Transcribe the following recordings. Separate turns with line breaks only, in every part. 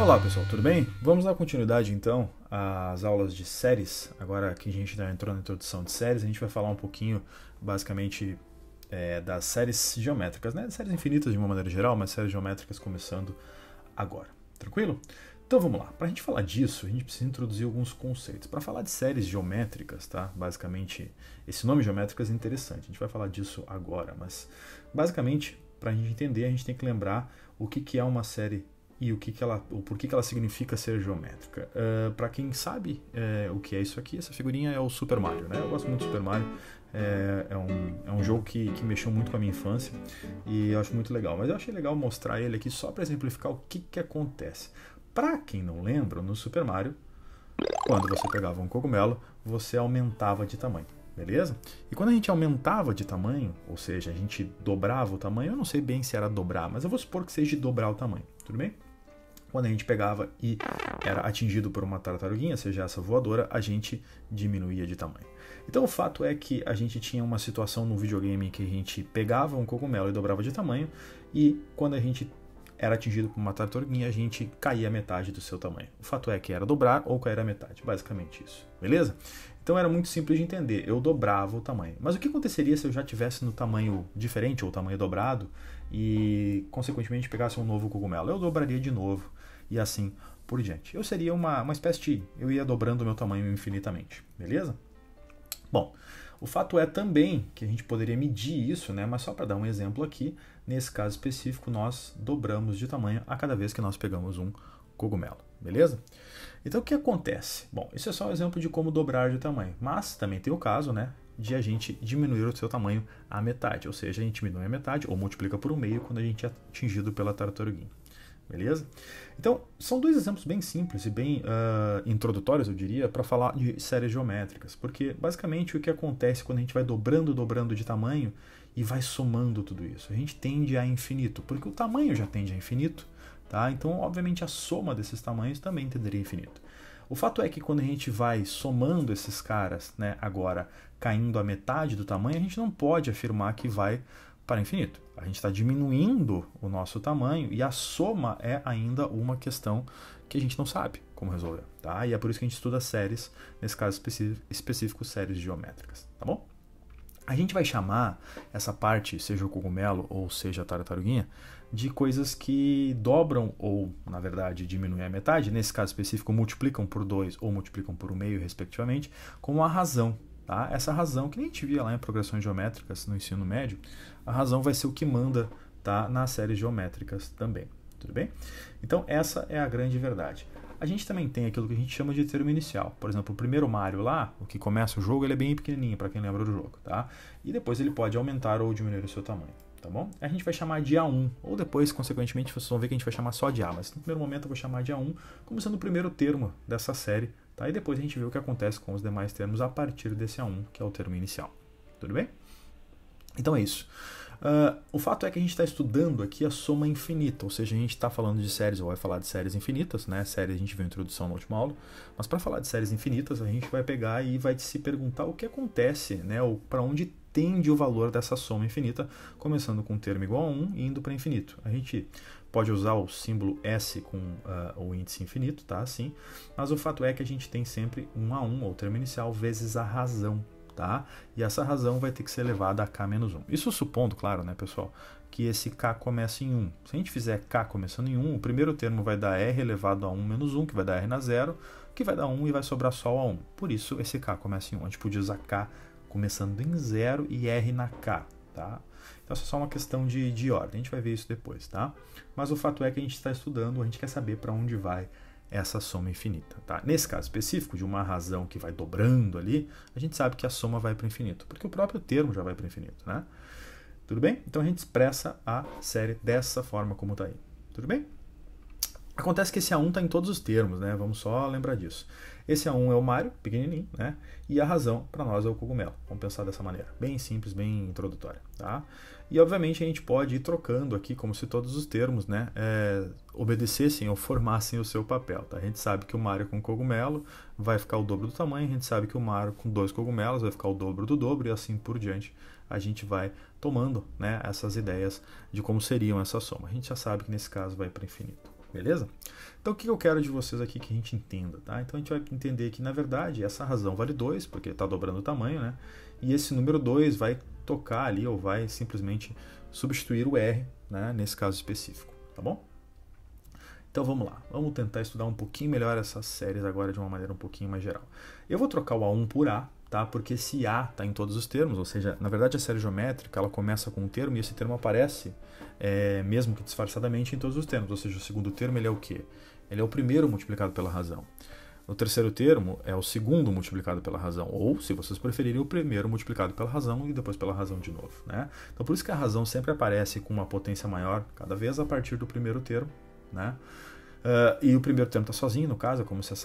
Olá pessoal, tudo bem? Vamos dar continuidade então às aulas de séries. Agora que a gente já entrou na introdução de séries, a gente vai falar um pouquinho basicamente das séries geométricas, né? Séries infinitas de uma maneira geral, mas séries geométricas começando agora. Tranquilo? Então vamos lá. Para a gente falar disso, a gente precisa introduzir alguns conceitos. Para falar de séries geométricas, tá? Basicamente, esse nome geométricas é interessante. A gente vai falar disso agora, mas basicamente, para a gente entender, a gente tem que lembrar o que é uma série e o porquê que ela significa ser geométrica. Para quem sabe o que é isso aqui, essa figurinha é o Super Mario, né? Eu gosto muito do Super Mario. É um jogo que mexeu muito com a minha infância e eu acho muito legal. Mas eu achei legal mostrar ele aqui só para exemplificar o que acontece. Para quem não lembra, no Super Mario, quando você pegava um cogumelo, você aumentava de tamanho. Beleza? E quando a gente aumentava de tamanho, ou seja, a gente dobrava o tamanho, eu não sei bem se era dobrar, mas eu vou supor que seja de dobrar o tamanho, tudo bem? Quando a gente pegava e era atingido por uma tartaruguinha, seja essa voadora, a gente diminuía de tamanho. Então o fato é que a gente tinha uma situação no videogame que a gente pegava um cogumelo e dobrava de tamanho, e quando a gente era atingido por uma tartaruguinha, a gente caía a metade do seu tamanho. O fato é que era dobrar ou cair a metade, basicamente isso, beleza? Então era muito simples de entender, eu dobrava o tamanho. Mas o que aconteceria se eu já tivesse no tamanho diferente, ou tamanho dobrado, e consequentemente pegasse um novo cogumelo? Eu dobraria de novo, e assim por diante. Eu seria uma espécie de... eu ia dobrando o meu tamanho infinitamente, beleza? Bom, o fato é também que a gente poderia medir isso, né? Mas só para dar um exemplo aqui, nesse caso específico, nós dobramos de tamanho a cada vez que nós pegamos um cogumelo, beleza? Então o que acontece? Bom, isso é só um exemplo de como dobrar de tamanho, mas também tem o caso, né, de a gente diminuir o seu tamanho à metade, ou seja, a gente diminui a metade ou multiplica por um meio quando a gente é atingido pela tartaruguinha, beleza? Então, são dois exemplos bem simples e bem introdutórios, eu diria, para falar de séries geométricas, porque basicamente o que acontece quando a gente vai dobrando de tamanho e vai somando tudo isso? A gente tende a infinito, porque o tamanho já tende a infinito, tá? Então, obviamente, a soma desses tamanhos também tenderia a infinito. O fato é que quando a gente vai somando esses caras, né, agora caindo a metade do tamanho, a gente não pode afirmar que vai para infinito. A gente está diminuindo o nosso tamanho e a soma é ainda uma questão que a gente não sabe como resolver, tá? E é por isso que a gente estuda séries, nesse caso específico, séries geométricas, tá bom? A gente vai chamar essa parte, seja o cogumelo ou seja a tartaruguinha, de coisas que dobram ou, na verdade, diminuem a metade, nesse caso específico, multiplicam por 2 ou multiplicam por 1/2, respectivamente, com a razão. Tá? Essa razão, que nem a gente via lá em progressões geométricas no ensino médio, a razão vai ser o que manda, tá, nas séries geométricas também. Tudo bem? Então, essa é a grande verdade. A gente também tem aquilo que a gente chama de termo inicial. Por exemplo, o primeiro Mario lá, o que começa o jogo, ele é bem pequenininho, para quem lembra do jogo, tá? E depois ele pode aumentar ou diminuir o seu tamanho, tá bom? A gente vai chamar de A1, ou depois, consequentemente, vocês vão ver que a gente vai chamar só de A, mas no primeiro momento eu vou chamar de A1, como sendo o primeiro termo dessa série, tá? E depois a gente vê o que acontece com os demais termos a partir desse A1, que é o termo inicial. Tudo bem? Então é isso. O fato é que a gente está estudando aqui a soma infinita, ou seja, a gente está falando de séries, ou vai falar de séries infinitas, né? Séries a gente viu a introdução na última aula, mas para falar de séries infinitas a gente vai pegar e vai se perguntar o que acontece, né? Ou para onde tende o valor dessa soma infinita, começando com um termo igual a 1 e indo para infinito. A gente pode usar o símbolo S com o índice infinito, tá? Assim, mas o fato é que a gente tem sempre um A1, ou termo inicial, vezes a razão. Tá? E essa razão vai ter que ser elevada a k menos 1. Isso supondo, claro, né, pessoal, que esse k comece em 1. Se a gente fizer k começando em 1, o primeiro termo vai dar r elevado a 1 menos 1, que vai dar r na 0, que vai dar 1 e vai sobrar só o a 1. Por isso, esse k começa em 1. A gente podia usar k começando em 0 e r na k. Tá? Então, essa é só uma questão de ordem. A gente vai ver isso depois. Tá? Mas o fato é que a gente está estudando, a gente quer saber para onde vai essa soma infinita. Tá? Nesse caso específico, de uma razão que vai dobrando ali, a gente sabe que a soma vai para o infinito, porque o próprio termo já vai para o infinito. Né? Tudo bem? Então a gente expressa a série dessa forma como está aí. Tudo bem? Acontece que esse A1 está em todos os termos, né? Vamos só lembrar disso. Esse A1 é o Mario, pequenininho, né? E a razão para nós é o cogumelo. Vamos pensar dessa maneira. Bem simples, bem introdutória. Tá? E obviamente a gente pode ir trocando aqui como se todos os termos, né, obedecessem ou formassem o seu papel. Tá? A gente sabe que o Mario com cogumelo vai ficar o dobro do tamanho, a gente sabe que o Mario com 2 cogumelos vai ficar o dobro do dobro e assim por diante. A gente vai tomando, né, essas ideias de como seriam essa soma. A gente já sabe que nesse caso vai para infinito. beleza? Então o que eu quero de vocês aqui que a gente entenda, tá? Então a gente vai entender que, na verdade, essa razão vale 2, porque está dobrando o tamanho, né? E esse número 2 vai tocar ali, ou vai simplesmente substituir o R, né? Nesse caso específico, tá bom? Então vamos lá, vamos tentar estudar um pouquinho melhor essas séries agora de uma maneira um pouquinho mais geral. Eu vou trocar o A1 por A, tá? Porque esse A está em todos os termos, ou seja, na verdade a série geométrica ela começa com um termo e esse termo aparece, mesmo que disfarçadamente, em todos os termos. Ou seja, o segundo termo ele é o quê? Ele é o primeiro multiplicado pela razão. O terceiro termo é o segundo multiplicado pela razão, ou, se vocês preferirem, o primeiro multiplicado pela razão e depois pela razão de novo, né? Então por isso que a razão sempre aparece com uma potência maior cada vez a partir do primeiro termo, né? E o primeiro termo está sozinho, no caso, é como se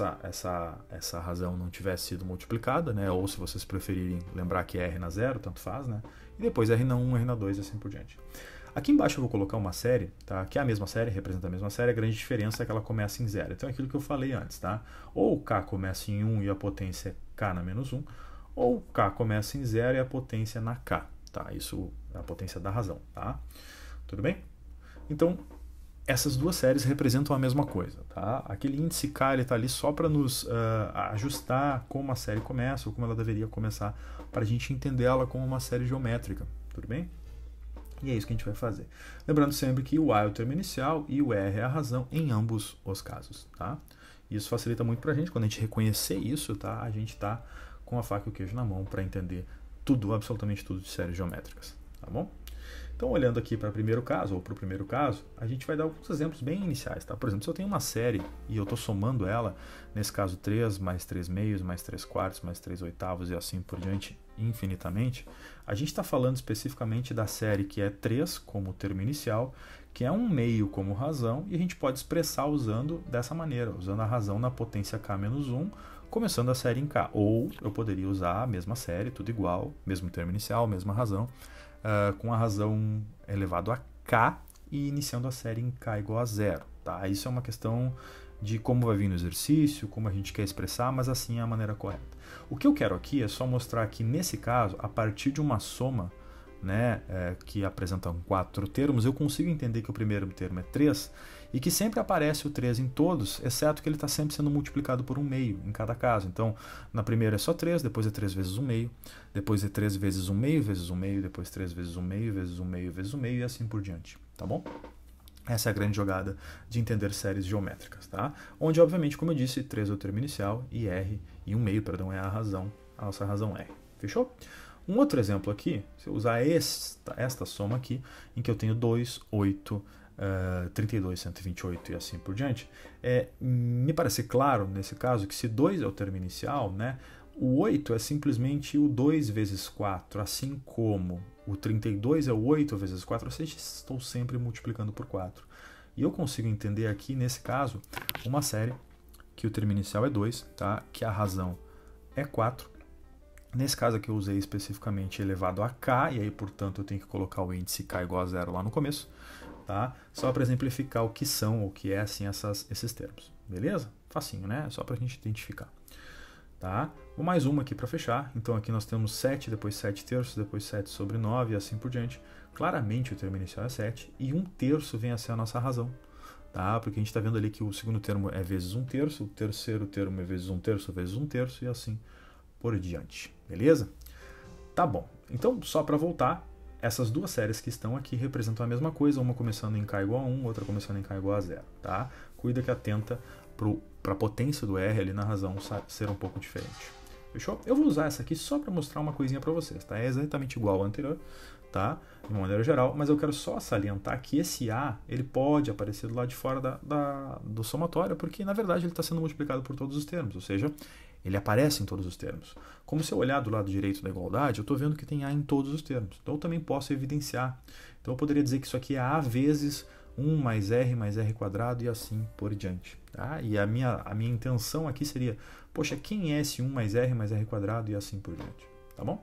essa razão não tivesse sido multiplicada, né? Ou se vocês preferirem lembrar que é R na 0, tanto faz, né? E depois R na 1, R na 2 e assim por diante. Aqui embaixo eu vou colocar uma série, tá? Que é a mesma série, representa a mesma série, a grande diferença é que ela começa em 0. Então é aquilo que eu falei antes, tá? Ou K começa em 1 e a potência é K na menos 1, ou K começa em 0 e a potência é na K, tá? Isso é a potência da razão, tá? Tudo bem? Então, essas duas séries representam a mesma coisa, tá? Aquele índice K ele está ali só para nos ajustar como a série começa ou como ela deveria começar, para a gente entender ela como uma série geométrica, tudo bem? E é isso que a gente vai fazer. Lembrando sempre que o A é o termo inicial e o R é a razão em ambos os casos, tá? Isso facilita muito para a gente, quando a gente reconhecer isso, tá? A gente está com a faca e o queijo na mão para entender tudo, absolutamente tudo de séries geométricas, tá bom? Então, olhando aqui para o primeiro caso, ou para o primeiro caso, a gente vai dar alguns exemplos bem iniciais, tá? Por exemplo, se eu tenho uma série e eu estou somando ela, nesse caso 3 mais 3 meios, mais 3 quartos, mais 3 oitavos e assim por diante, infinitamente, a gente está falando especificamente da série que é 3 como termo inicial, que é 1 meio como razão, e a gente pode expressar usando dessa maneira, usando a razão na potência k menos 1, começando a série em k. Ou eu poderia usar a mesma série, tudo igual, mesmo termo inicial, mesma razão, com a razão elevado a k e iniciando a série em k igual a 0. Tá? Isso é uma questão de como vai vir no exercício, como a gente quer expressar, mas assim é a maneira correta. O que eu quero aqui é só mostrar que, nesse caso, a partir de uma soma, né, que apresenta 4 termos, eu consigo entender que o primeiro termo é 3 e que sempre aparece o 3 em todos, exceto que ele está sempre sendo multiplicado por 1 meio em cada caso. Então, na primeira é só 3, depois é 3 vezes 1 meio, depois é 3 vezes 1 meio vezes 1 meio, depois 3 vezes 1 meio vezes 1 meio vezes 1 meio e assim por diante, tá bom? Essa é a grande jogada de entender séries geométricas, tá? Onde, obviamente, como eu disse, 3 é o termo inicial e R, e 1 meio, perdão, é a nossa razão R. Fechou? Um outro exemplo aqui, se eu usar esta soma aqui, em que eu tenho 2, 8, 32, 128 e assim por diante, me parece claro, nesse caso, que se 2 é o termo inicial, né, o 8 é simplesmente o 2 vezes 4, assim como o 32 é o 8 vezes 4, ou seja, estou sempre multiplicando por 4. E eu consigo entender aqui, nesse caso, uma série que o termo inicial é 2, tá? Que a razão é 4. Nesse caso aqui eu usei especificamente elevado a k, e aí, portanto, eu tenho que colocar o índice k igual a 0 lá no começo, tá? Só para exemplificar o que são, o que é, assim, esses termos. Beleza? Facinho, né? Só para a gente identificar. Tá? Vou mais uma aqui para fechar. Então aqui nós temos 7, depois 7 terços, depois 7 sobre 9 e assim por diante. Claramente o termo inicial é 7 e 1 terço vem a ser a nossa razão. Tá? Porque a gente está vendo ali que o segundo termo é vezes 1 terço, o terceiro termo é vezes 1 terço vezes 1 terço e assim por diante. Beleza? Tá bom. Então, só para voltar, essas duas séries que estão aqui representam a mesma coisa, uma começando em k igual a 1, outra começando em k igual a 0. Tá? Cuida que atenta para a potência do R ali na razão ser um pouco diferente. Fechou? Eu vou usar essa aqui só para mostrar uma coisinha para vocês, tá? É exatamente igual ao anterior, tá? De uma maneira geral, mas eu quero só salientar que esse A, ele pode aparecer do lado de fora do somatório, porque na verdade ele está sendo multiplicado por todos os termos, ou seja, ele aparece em todos os termos. Como se eu olhar do lado direito da igualdade, eu estou vendo que tem A em todos os termos. Então eu também posso evidenciar. Então eu poderia dizer que isso aqui é A vezes 1 mais R quadrado e assim por diante. Tá? E a minha intenção aqui seria, poxa, quem é esse 1 mais R quadrado e assim por diante? Tá bom?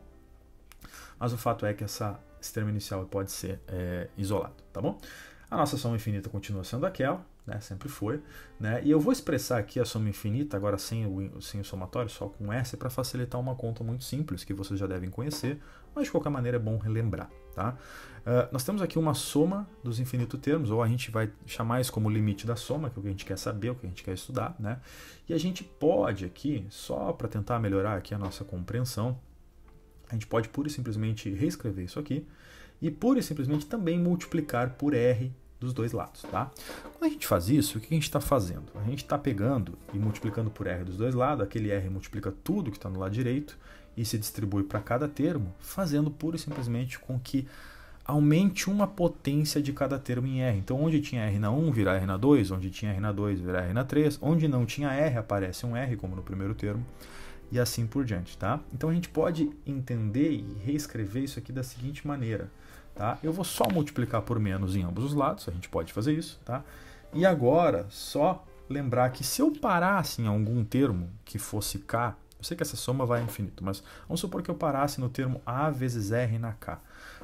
Mas o fato é que esse termo inicial pode ser isolado, tá bom? A nossa soma infinita continua sendo aquela, né? Sempre foi, né? E eu vou expressar aqui a soma infinita, agora sem o somatório, só com S, para facilitar uma conta muito simples, que vocês já devem conhecer, mas de qualquer maneira é bom relembrar. tá? Nós temos aqui uma soma dos infinitos termos, ou a gente vai chamar isso como limite da soma, que é o que a gente quer saber, o que a gente quer estudar, né? E a gente pode aqui, só para tentar melhorar aqui a nossa compreensão, a gente pode pura e simplesmente reescrever isso aqui e pura e simplesmente também multiplicar por R dos dois lados, tá? Quando a gente faz isso, o que a gente está fazendo? A gente está pegando e multiplicando por R dos dois lados, aquele R multiplica tudo que está no lado direito e se distribui para cada termo, fazendo pura e simplesmente com que aumente uma potência de cada termo em R. Então, onde tinha R na 1, vira R na 2, onde tinha R na 2, vira R na 3, onde não tinha R, aparece um R, como no primeiro termo, e assim por diante, tá? Então, a gente pode entender e reescrever isso aqui da seguinte maneira, tá? Eu vou só multiplicar por menos em ambos os lados, a gente pode fazer isso, tá? E agora, só lembrar que se eu parasse em algum termo que fosse K, eu sei que essa soma vai a infinito, mas vamos supor que eu parasse no termo A vezes R na K.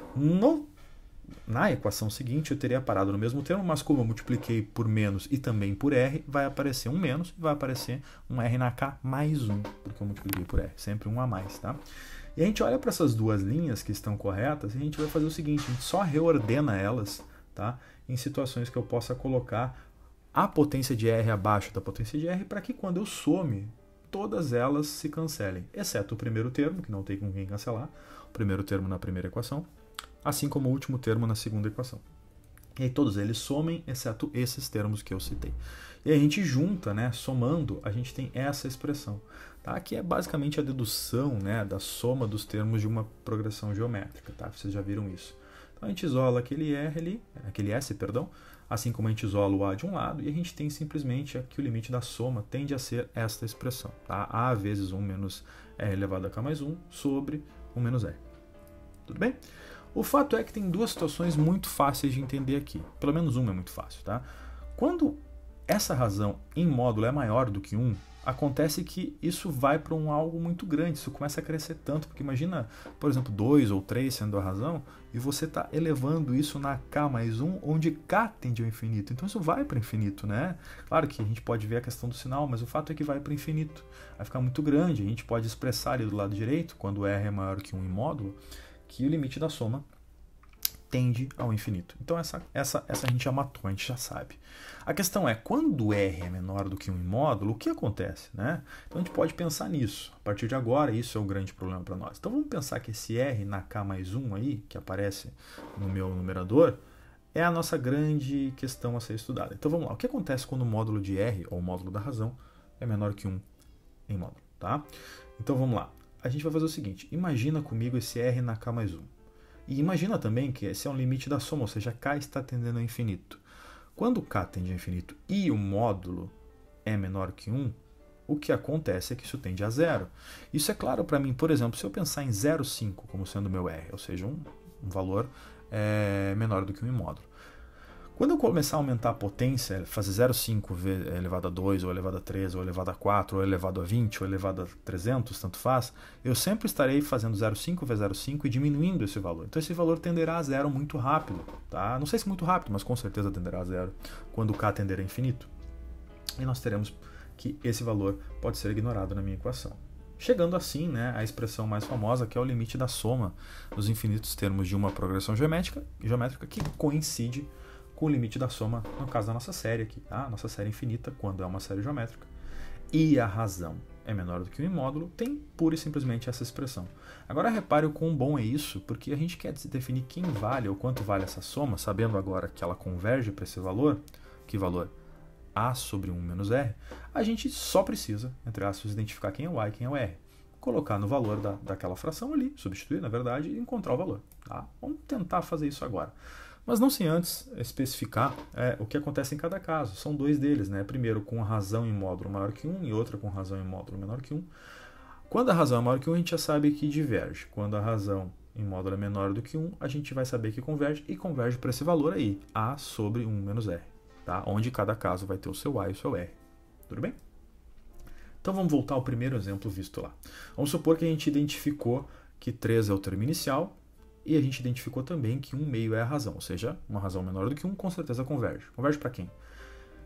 Na equação seguinte eu teria parado no mesmo termo, mas como eu multipliquei por menos e também por R, vai aparecer um menos e vai aparecer um R na K mais 1, porque eu multipliquei por R, sempre um a mais, tá? E a gente olha para essas duas linhas que estão corretas e a gente vai fazer o seguinte, a gente só reordena elas, tá? Em situações que eu possa colocar a potência de R abaixo da potência de R para que quando eu some, todas elas se cancelem, exceto o primeiro termo, que não tem com quem cancelar, o primeiro termo na primeira equação, assim como o último termo na segunda equação. E aí todos eles somem, exceto esses termos que eu citei. E a gente junta, né, somando, a gente tem essa expressão, tá? Que é basicamente a dedução, né, da soma dos termos de uma progressão geométrica, tá? Vocês já viram isso. Então a gente isola aquele S, assim como a gente isola o A de um lado, e a gente tem simplesmente que o limite da soma tende a ser esta expressão, tá? A vezes 1 menos R elevado a K mais 1 sobre 1 menos R. Tudo bem? O fato é que tem duas situações muito fáceis de entender aqui. Pelo menos uma é muito fácil, tá? Quando essa razão em módulo é maior do que 1, acontece que isso vai para algo muito grande, isso começa a crescer tanto, porque imagina, por exemplo, 2 ou 3 sendo a razão, e você está elevando isso na K mais 1, onde K tende ao infinito. Então isso vai para o infinito, né? Claro que a gente pode ver a questão do sinal, mas o fato é que vai para o infinito. Vai ficar muito grande, a gente pode expressar ali do lado direito, quando R é maior que 1 em módulo, que o limite da soma tende ao infinito. Então essa a gente já matou, a gente já sabe. A questão é, quando R é menor do que 1 em módulo, o que acontece, né? Então a gente pode pensar nisso. A partir de agora, isso é um grande problema para nós. Então vamos pensar que esse R na K mais 1 aí, que aparece no meu numerador, é a nossa grande questão a ser estudada. Então vamos lá, o que acontece quando o módulo de R, ou o módulo da razão, é menor que 1 em módulo, tá? Então vamos lá. A gente vai fazer o seguinte, imagina comigo esse R na K mais 1. E imagina também que esse é um limite da soma, ou seja, K está tendendo ao infinito. Quando K tende ao infinito e o módulo é menor que 1, o que acontece é que isso tende a zero. Isso é claro para mim, por exemplo, se eu pensar em 0,5 como sendo meu R, ou seja, um valor menor do que 1 em módulo. Quando eu começar a aumentar a potência, fazer 0,5 elevado a 2, ou elevado a 3, ou elevado a 4, ou elevado a 20, ou elevado a 300, tanto faz, eu sempre estarei fazendo 0,5 vezes 0,5 e diminuindo esse valor. Então esse valor tenderá a zero muito rápido, tá? Não sei se muito rápido, mas com certeza tenderá a zero quando K tender a infinito. E nós teremos que esse valor pode ser ignorado na minha equação. Chegando assim, né, à expressão mais famosa, que é o limite da soma dos infinitos termos de uma progressão geométrica que coincide com o limite da soma, no caso da nossa série aqui, tá? Nossa série infinita, quando é uma série geométrica, e a razão é menor do que 1 em módulo, tem pura e simplesmente essa expressão. Agora repare o quão bom é isso, porque a gente quer definir quem vale ou quanto vale essa soma, sabendo agora que ela converge para esse valor, que valor? A sobre 1 menos R, a gente só precisa, entre aspas, identificar quem é o A e quem é o R. Colocar no valor daquela fração ali, substituir, na verdade, e encontrar o valor. Tá? Vamos tentar fazer isso agora. Mas não sem antes especificar o que acontece em cada caso. São dois deles, né? Primeiro com razão em módulo maior que 1 e outra com razão em módulo menor que 1. Quando a razão é maior que 1, a gente já sabe que diverge. Quando a razão em módulo é menor do que 1, a gente vai saber que converge e converge para esse valor aí, A sobre 1 menos R. Tá? Onde cada caso vai ter o seu A e o seu R. Tudo bem? Então vamos voltar ao primeiro exemplo visto lá. Vamos supor que a gente identificou que 3 é o termo inicial, e a gente identificou também que 1 meio é a razão, ou seja, uma razão menor do que 1 com certeza converge. Converge para quem?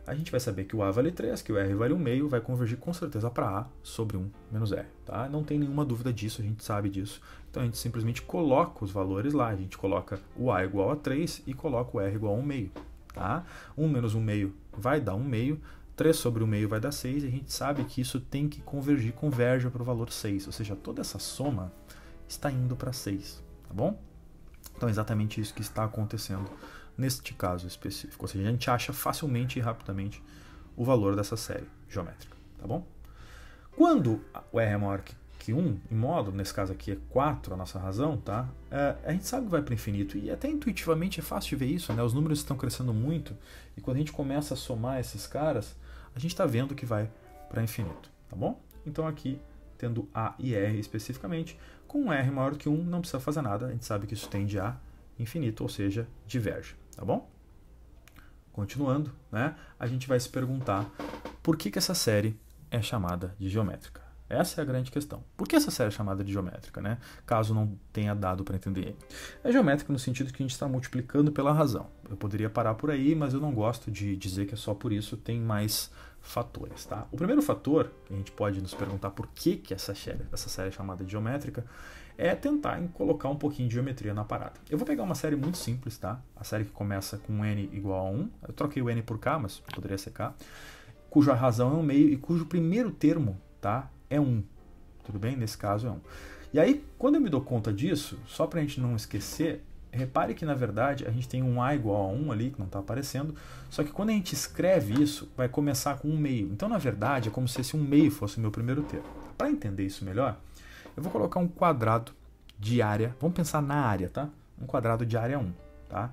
a gente vai saber que o A vale 3, que o R vale 1 meio, vai convergir com certeza para A sobre 1 menos R. Tá? Não tem nenhuma dúvida disso, a gente sabe disso. Então a gente simplesmente coloca os valores lá, a gente coloca o A igual a 3 e coloca o R igual a 1 meio. Tá? 1 menos 1 meio vai dar 1 meio, 3 sobre 1 meio vai dar 6, e a gente sabe que isso tem que converge para o valor 6, ou seja, toda essa soma está indo para 6, tá bom? Então é exatamente isso que está acontecendo neste caso específico, ou seja, a gente acha facilmente e rapidamente o valor dessa série geométrica, tá bom? Quando o R é maior que 1, em modo, nesse caso aqui é 4 a nossa razão, tá? A gente sabe que vai para o infinito, e até intuitivamente é fácil de ver isso, né? Os números estão crescendo muito, e quando a gente começa a somar esses caras, a gente está vendo que vai para infinito, tá bom? Então aqui, tendo A e R especificamente, com um R maior que 1 não precisa fazer nada, a gente sabe que isso tende a infinito, ou seja, diverge, tá bom? Continuando, né, a gente vai se perguntar por que essa série é chamada de geométrica. Essa é a grande questão. Por que essa série é chamada de geométrica, né? Caso não tenha dado para entender. É geométrica no sentido que a gente está multiplicando pela razão. Eu poderia parar por aí, mas eu não gosto de dizer que é só por isso, tem mais fatores, tá? O primeiro fator, que a gente pode nos perguntar por que essa série é chamada de geométrica, é tentar colocar um pouquinho de geometria na parada. Eu vou pegar uma série muito simples, tá? A série que começa com n igual a 1, eu troquei o n por k, mas poderia ser k, cuja razão é 1 meio e cujo primeiro termo, tá, é 1. Tudo bem? Nesse caso é 1. E aí, quando eu me dou conta disso, só para a gente não esquecer, repare que, na verdade, a gente tem um A igual a 1 ali, que não está aparecendo, só que quando a gente escreve isso, vai começar com 1 meio. Então, na verdade, é como se esse 1 meio fosse o meu primeiro termo. Para entender isso melhor, eu vou colocar um quadrado de área, vamos pensar na área, tá? Um quadrado de área 1, tá?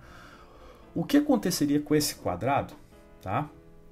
O que aconteceria com esse quadrado, tá?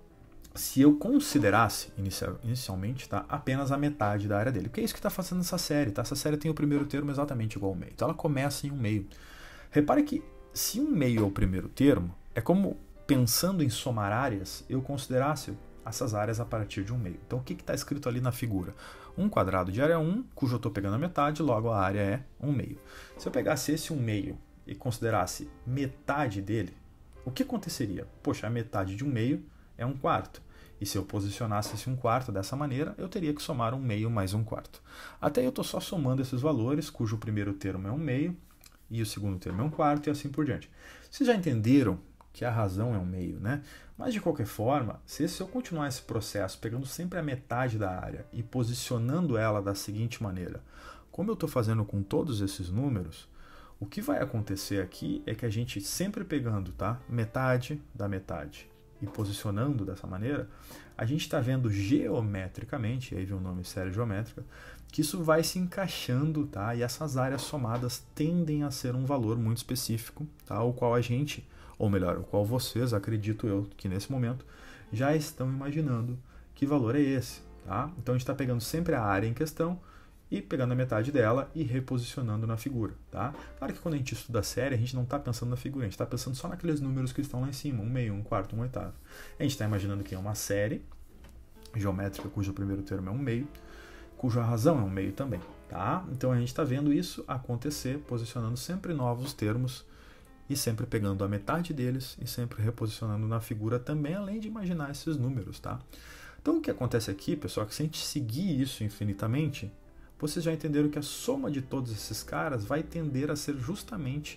Se eu considerasse, inicialmente, tá, apenas a metade da área dele. Porque é isso que está fazendo essa série, tá? Essa série tem o primeiro termo exatamente igual ao meio. Então ela começa em 1 meio. Repare que se 1 meio é o primeiro termo, é como, pensando em somar áreas, eu considerasse essas áreas a partir de 1 meio. Então o que está escrito ali na figura? Um quadrado de área 1, cujo eu estou pegando a metade, logo a área é 1 meio. Se eu pegasse esse 1 meio e considerasse metade dele, o que aconteceria? Poxa, a metade de 1 meio é 1 quarto. E se eu posicionasse esse 1 quarto dessa maneira, eu teria que somar 1 meio mais 1 quarto. Até eu estou só somando esses valores, cujo primeiro termo é 1 meio, e o segundo termo é 1 quarto, e assim por diante. Vocês já entenderam que a razão é 1 meio, né? Mas de qualquer forma, se eu continuar esse processo, pegando sempre a metade da área e posicionando ela da seguinte maneira, como eu estou fazendo com todos esses números, o que vai acontecer aqui é que a gente sempre pegando, tá, metade da metade e posicionando dessa maneira, a gente está vendo geometricamente, aí vem o nome série geométrica, que isso vai se encaixando, tá? E essas áreas somadas tendem a ser um valor muito específico, tá? O qual a gente, ou melhor, o qual vocês, acredito eu, que nesse momento, já estão imaginando que valor é esse, tá? Então a gente está pegando sempre a área em questão e pegando a metade dela e reposicionando na figura, tá? Claro que quando a gente estuda a série, a gente não está pensando na figura, a gente está pensando só naqueles números que estão lá em cima, 1 meio, 1 quarto, 1 oitavo. A gente está imaginando que é uma série geométrica cujo primeiro termo é 1 meio, cuja razão é 1 meio também, tá? Então a gente está vendo isso acontecer, posicionando sempre novos termos e sempre pegando a metade deles e sempre reposicionando na figura também, além de imaginar esses números, tá? Então o que acontece aqui, pessoal, é que se a gente seguir isso infinitamente, vocês já entenderam que a soma de todos esses caras vai tender a ser justamente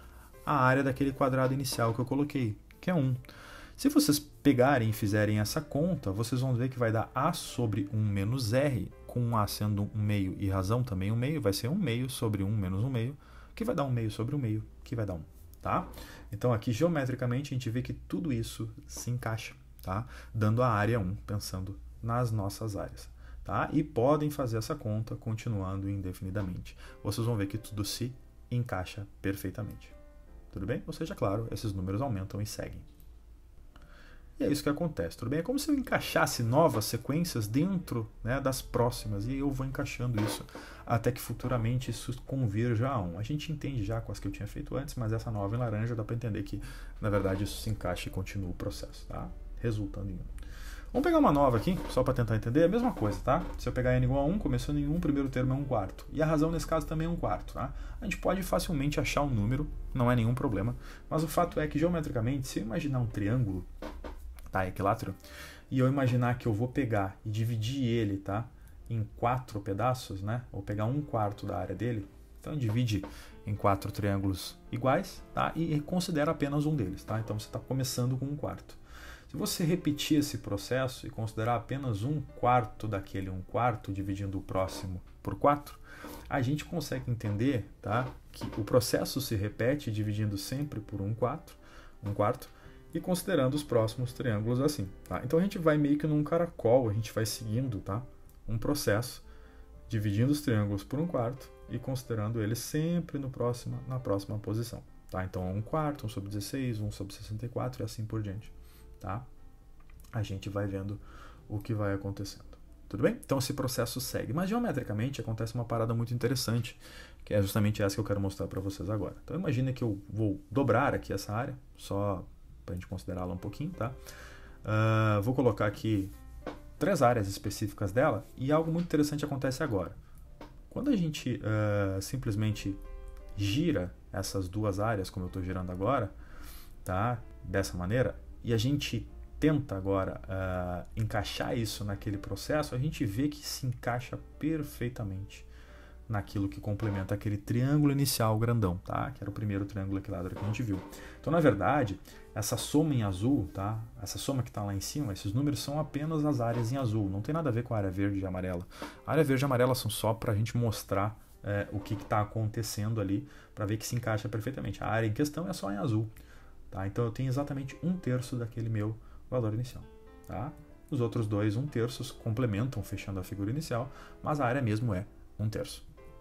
a área daquele quadrado inicial que eu coloquei, que é 1. Se vocês pegarem e fizerem essa conta, vocês vão ver que vai dar A sobre 1 menos R, com A sendo 1 meio e razão também 1 meio, vai ser 1 meio sobre 1 menos 1 meio, que vai dar 1 meio sobre 1 meio, que vai dar 1. Tá? Então aqui geometricamente a gente vê que tudo isso se encaixa, tá? Dando a área 1, pensando nas nossas áreas. Tá? E podem fazer essa conta continuando indefinidamente. Vocês vão ver que tudo se encaixa perfeitamente. Tudo bem? Ou seja, claro, esses números aumentam e seguem. E é isso que acontece, tudo bem? É como se eu encaixasse novas sequências dentro, né, das próximas, e eu vou encaixando isso até que futuramente isso converja a 1. A gente entende já com as que eu tinha feito antes, mas essa nova em laranja dá para entender que, na verdade, isso se encaixa e continua o processo, tá? Resultando em 1. Vamos pegar uma nova aqui, só para tentar entender, é a mesma coisa, tá? Se eu pegar n igual a 1, começando em 1, o primeiro termo é 1 quarto. E a razão nesse caso também é 1 quarto, tá? A gente pode facilmente achar um número, não é nenhum problema, mas o fato é que geometricamente, se eu imaginar um triângulo, tá, equilátero, e eu imaginar que eu vou pegar e dividir ele, tá, em 4 pedaços, né, ou pegar 1/4 da área dele, então divide em 4 triângulos iguais, tá, e considera apenas um deles, tá, então você está começando com 1/4. Se você repetir esse processo e considerar apenas 1/4 daquele 1/4, dividindo o próximo por 4, a gente consegue entender, tá, que o processo se repete dividindo sempre por 1/4, e considerando os próximos triângulos assim. Tá? Então a gente vai meio que num caracol, a gente vai seguindo, tá, um processo, dividindo os triângulos por 1/4 e considerando eles sempre na próxima posição. Tá? Então 1/4, 1/16, 1/64 e assim por diante. Tá? A gente vai vendo o que vai acontecendo. Tudo bem? Então esse processo segue. Mas geometricamente acontece uma parada muito interessante, que é justamente essa que eu quero mostrar para vocês agora. Então imagina que eu vou dobrar aqui essa área, só para a gente considerá-la um pouquinho, tá? Vou colocar aqui 3 áreas específicas dela e algo muito interessante acontece agora. Quando a gente simplesmente gira essas 2 áreas, como eu estou girando agora, tá? Dessa maneira, e a gente tenta agora encaixar isso naquele processo, a gente vê que se encaixa perfeitamente naquilo que complementa aquele triângulo inicial grandão, tá? Que era o primeiro triângulo equilátero que a gente viu. Então, na verdade, essa soma em azul, tá? Essa soma que está lá em cima, esses números são apenas as áreas em azul, não tem nada a ver com a área verde e amarela. A área verde e amarela são só para a gente mostrar o que está acontecendo ali, para ver que se encaixa perfeitamente. A área em questão é só em azul, tá? Então eu tenho exatamente 1/3 daquele meu valor inicial, tá? Os outros dois 1/3 complementam, fechando a figura inicial, mas a área mesmo é 1/3.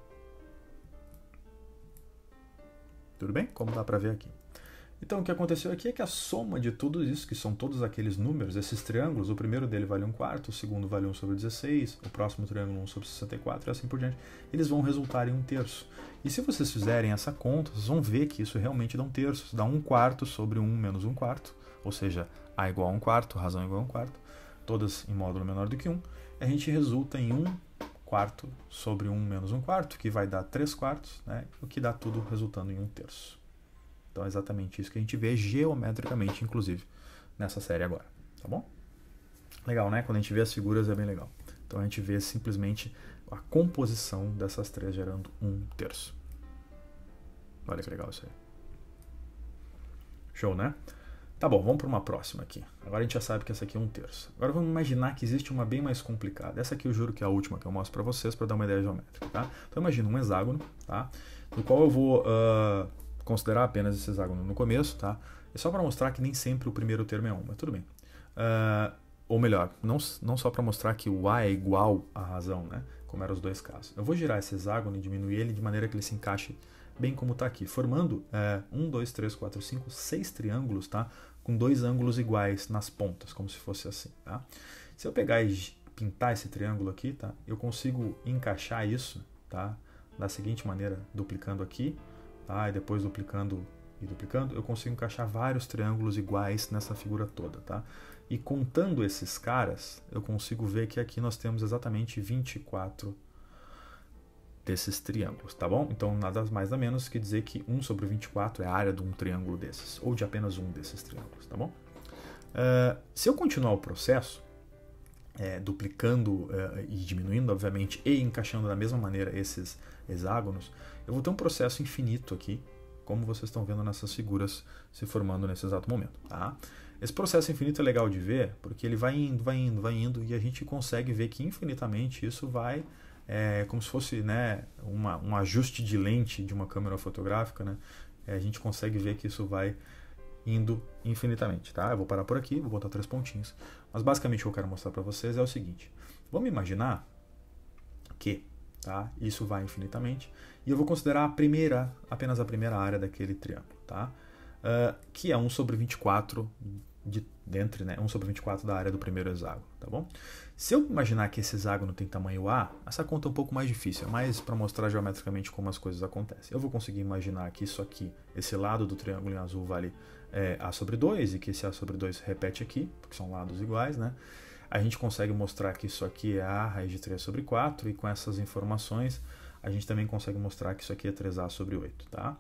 Tudo bem? Como dá para ver aqui. Então, o que aconteceu aqui é que a soma de tudo isso, que são todos aqueles números, esses triângulos, o primeiro dele vale 1/4, o segundo vale 1/16, o próximo triângulo 1/64 e assim por diante, eles vão resultar em 1/3. E se vocês fizerem essa conta, vocês vão ver que isso realmente dá 1/3, dá 1/4 sobre 1 menos 1/4, ou seja, A igual a 1/4, razão igual a 1/4, todas em módulo menor do que 1, a gente resulta em 1/4 sobre 1 menos 1/4, que vai dar 3/4, né? O que dá tudo resultando em 1/3. Então é exatamente isso que a gente vê geometricamente, inclusive, nessa série agora, tá bom? Legal, né? Quando a gente vê as figuras é bem legal. Então a gente vê simplesmente a composição dessas 3 gerando 1/3. Olha que legal isso aí. Show, né? Tá bom, vamos para uma próxima aqui. Agora a gente já sabe que essa aqui é 1/3. Agora vamos imaginar que existe uma bem mais complicada. Essa aqui eu juro que é a última que eu mostro para vocês para dar uma ideia geométrica, tá? Então imagina um hexágono, tá? No qual eu vou considerar apenas esse hexágono no começo, tá? É só para mostrar que nem sempre o primeiro termo é 1, mas tudo bem. Ou melhor, não só para mostrar que o A é igual à razão, né? Como eram os dois casos. Eu vou girar esse hexágono e diminuir ele de maneira que ele se encaixe bem como está aqui, formando 1, 2, 3, 4, 5, 6 triângulos, tá? Com 2 ângulos iguais nas pontas, como se fosse assim, tá? Se eu pegar e pintar esse triângulo aqui, tá? Eu consigo encaixar isso, tá? Da seguinte maneira, duplicando aqui, tá? E depois duplicando e duplicando, eu consigo encaixar vários triângulos iguais nessa figura toda, tá? E contando esses caras, eu consigo ver que aqui nós temos exatamente 24 desses triângulos, tá bom? Então, nada mais nada menos que dizer que 1 sobre 24 é a área de um triângulo desses, ou de apenas um desses triângulos, tá bom? Se eu continuar o processo, duplicando e diminuindo, obviamente, e encaixando da mesma maneira esses hexágonos, eu vou ter um processo infinito aqui, como vocês estão vendo nessas figuras se formando nesse exato momento, tá? Esse processo infinito é legal de ver, porque ele vai indo, vai indo, vai indo, e a gente consegue ver que infinitamente isso vai... como se fosse, né, um ajuste de lente de uma câmera fotográfica, né? A gente consegue ver que isso vai indo infinitamente, tá? Eu vou parar por aqui, vou botar 3 pontinhos. Mas basicamente o que eu quero mostrar para vocês é o seguinte. Vamos imaginar que, tá, isso vai infinitamente e eu vou considerar apenas a primeira área daquele triângulo, tá? Que é 1 sobre 24 dentre, né, 1 sobre 24 da área do primeiro hexágono, tá bom? Se eu imaginar que esse hexágono tem tamanho A, essa conta é um pouco mais difícil, é mais para mostrar geometricamente como as coisas acontecem. Eu vou conseguir imaginar que isso aqui, esse lado do triângulo em azul vale A sobre 2 e que esse A sobre 2 se repete aqui, porque são lados iguais, né? A gente consegue mostrar que isso aqui é A raiz de 3 sobre 4 e com essas informações a gente também consegue mostrar que isso aqui é 3A sobre 8, tá?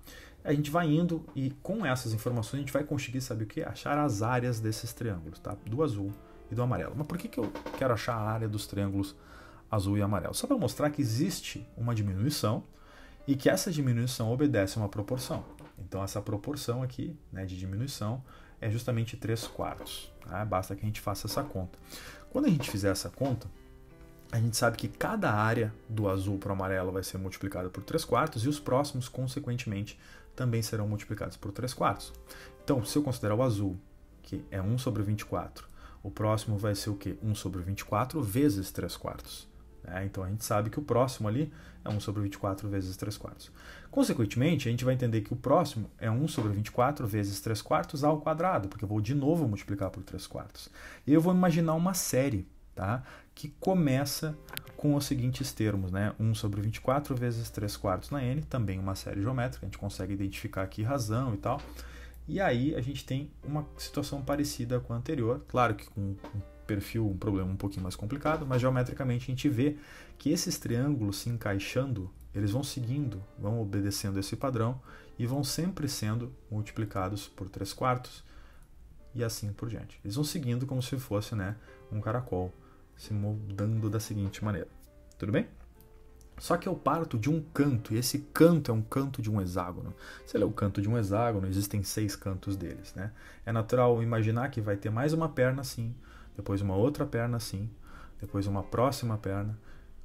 A gente vai indo e com essas informações a gente vai conseguir saber o que? Achar as áreas desses triângulos, tá? Do azul e do amarelo. Mas por que eu quero achar a área dos triângulos azul e amarelo? Só para mostrar que existe uma diminuição e que essa diminuição obedece a uma proporção. Então essa proporção aqui, né, de diminuição é justamente 3/4. Tá? Basta que a gente faça essa conta. Quando a gente fizer essa conta, a gente sabe que cada área do azul para o amarelo vai ser multiplicada por 3/4 e os próximos, consequentemente, também serão multiplicados por 3/4. Então, se eu considerar o azul, que é 1/24, o próximo vai ser o quê? 1/24 vezes 3/4. Então, a gente sabe que o próximo ali é 1/24 vezes 3/4. Consequentemente, a gente vai entender que o próximo é 1/24 vezes 3/4 ao quadrado, porque eu vou de novo multiplicar por 3/4. E eu vou imaginar uma série, tá? Que começa com os seguintes termos, né? 1/24 vezes 3/4 na n, também uma série geométrica, a gente consegue identificar aqui razão e tal. E aí a gente tem uma situação parecida com a anterior, claro que com um perfil, um problema um pouquinho mais complicado, mas geometricamente a gente vê que esses triângulos se encaixando, eles vão seguindo, vão obedecendo esse padrão e vão sempre sendo multiplicados por 3/4 e assim por diante. Eles vão seguindo como se fosse, né, um caracol, se moldando da seguinte maneira. Tudo bem? Só que eu parto de um canto, e esse canto é um canto de um hexágono. Se ele é o canto de um hexágono, existem 6 cantos deles, né? É natural imaginar que vai ter mais uma perna assim, depois uma outra perna assim, depois uma próxima perna,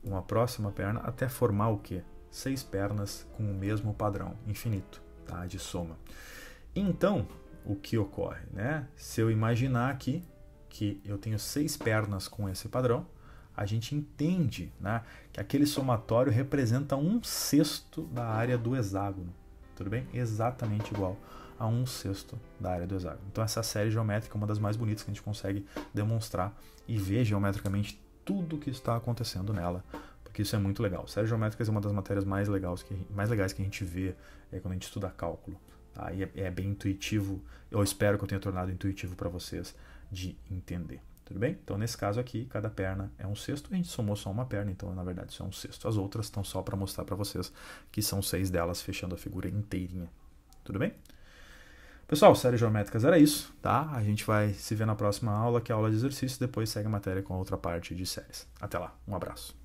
até formar o quê? 6 pernas com o mesmo padrão infinito, tá? De soma. Então, o que ocorre, né? Se eu imaginar aqui que eu tenho 6 pernas com esse padrão, a gente entende, né, que aquele somatório representa 1/6 da área do hexágono. Tudo bem? Exatamente igual a 1/6 da área do hexágono. Então essa série geométrica é uma das mais bonitas que a gente consegue demonstrar e ver geometricamente tudo o que está acontecendo nela, porque isso é muito legal. Séries geométricas é uma das matérias mais legais que a gente vê quando a gente estuda cálculo. Tá? E é bem intuitivo, eu espero que eu tenha tornado intuitivo para vocês de entender. Tudo bem? Então, nesse caso aqui, cada perna é 1/6, a gente somou só uma perna, então, na verdade, isso é 1/6. As outras estão só para mostrar para vocês que são 6 delas, fechando a figura inteirinha. Tudo bem? Pessoal, séries geométricas era isso, tá? A gente vai se ver na próxima aula, que é a aula de exercício, depois segue a matéria com a outra parte de séries. Até lá, um abraço.